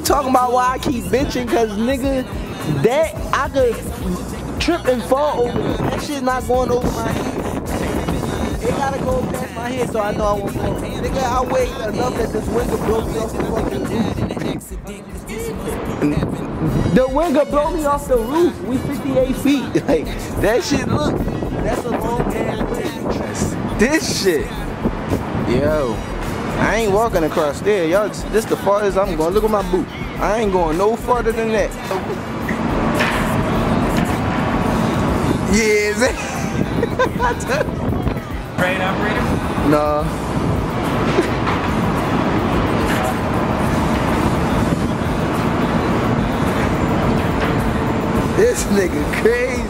talking about why I keep bitching? Cause nigga, that I could trip and fall over. That shit not going over my head. It gotta go past my head so I know I won't fall. Nigga, I weigh enough that this wind could blow me off the fucking roof. The wind could blow me off the roof. We 58 feet. Like, that shit, look. That's a long ass way. This shit. Yo. I ain't walking across there. Y'all, this the farthest I'm going. Look at my boot. I ain't going no farther than that. Yes. Crane operator? Nah. This nigga crazy.